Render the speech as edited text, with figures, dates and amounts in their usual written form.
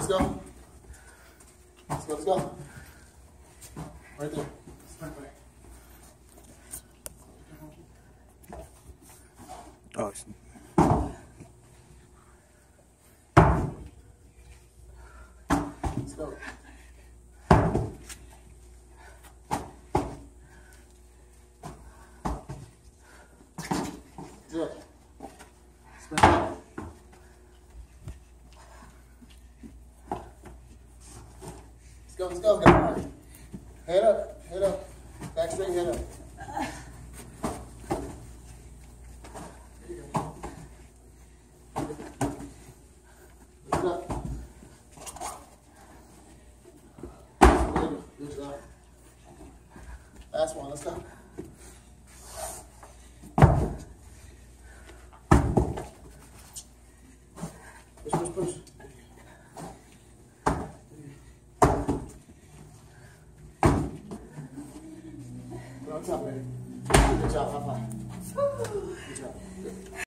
Let's go. Let's go, let's go. Right there. Sprint back. Oh, I see. Let's go. Good. Sprint back. Let's go, guys. Head up, back straight, head up. There you go. Lift it up. There you go, good job. Last one, let's go. Push. Put on top, baby. Good job, high five. Good job. Good.